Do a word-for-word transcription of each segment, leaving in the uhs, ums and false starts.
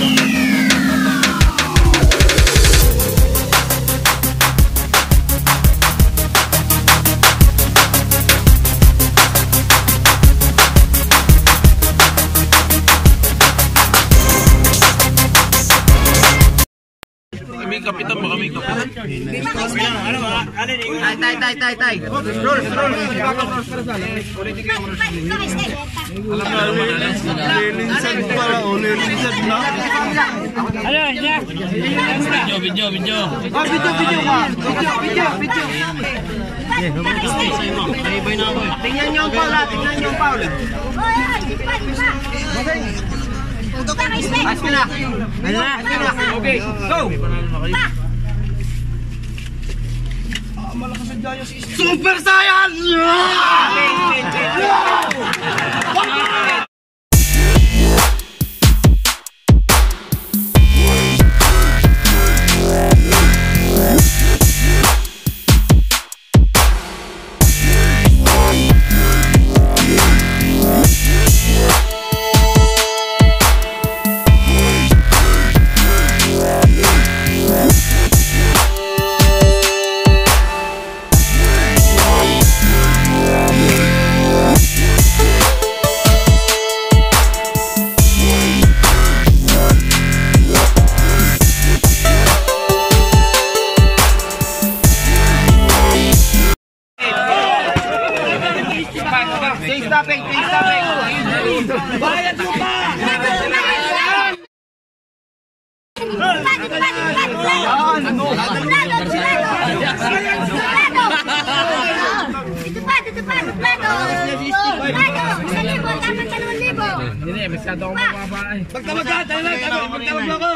Kami kapitan ba kami kapitan? Ano ba? Tay, tay, tay, tay, tay. Roll, roll. Lilinsan pala o lilinsan na. Ano, niya? Video, video, video. Oh, video, video ka. Video, video, video. Tingnan niyo ang Paula, tingnan niyo ang Paula. Ayos ka na. Ayos na. Okay, go. Super Saiyan! Stay stopping, stay stopping. Bayad mo pa! Dito pa, dito pa, duplado. Duplado, isa libo, dapat dalawang libo. Hindi, masyado akong mababa. Magtamagad, tayo lang, magtamag mo ako.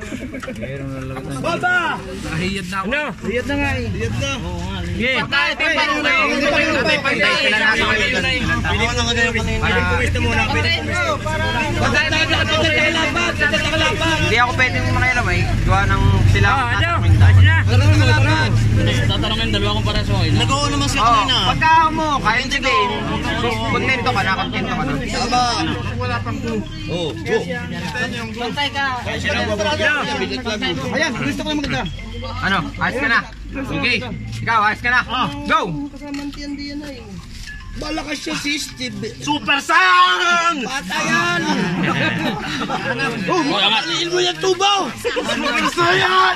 Baba! Nakahiyad na ako. Hiyad na nga eh. Hiyad na. Sige. Pagkaya, tayo pa rin kayo. Pagkaya, pagkaya na ako. Pili ko lang kayo kanina. Pili ko gusto muna. Pili ko gusto. Pagkaya, tayo lang, pagkaya lapat. Pagkaya lapat. Hindi ako pwede mong makialam eh. Gawa ng sila. Oo, ano? Ayos na. Tatanungin dalawa kong para sa oil. Nag-oo naman siya kanina. Pagka mo, kaya nyo din. Kontento ka na, kontento ka na. Saba. Wala pang clue. Oo. Bantay ka. Ayan, gusto ko na maganda. Ano? Ayos ka na. Okay. Ikaw, ayos ka na. Go! Malakas siya si Steve. Super Saiyan! Patayan! Oh, makaliin mo yung tubaw! Super Saiyan!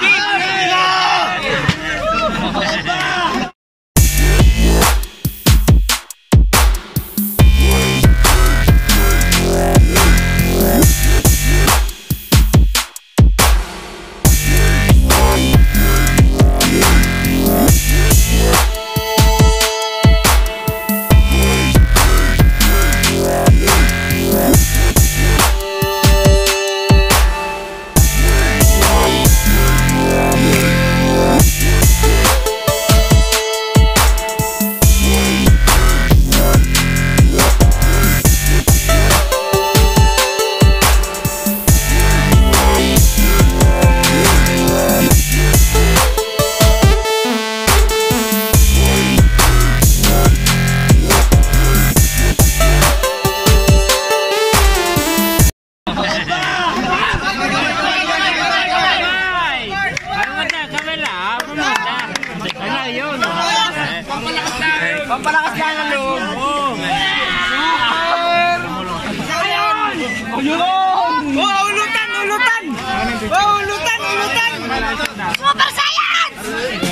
Pampalakas lang ang loob. Ayun! Oh, ulutan! Ulutan! Oh, ulutan! Ulutan! Super Saiyan!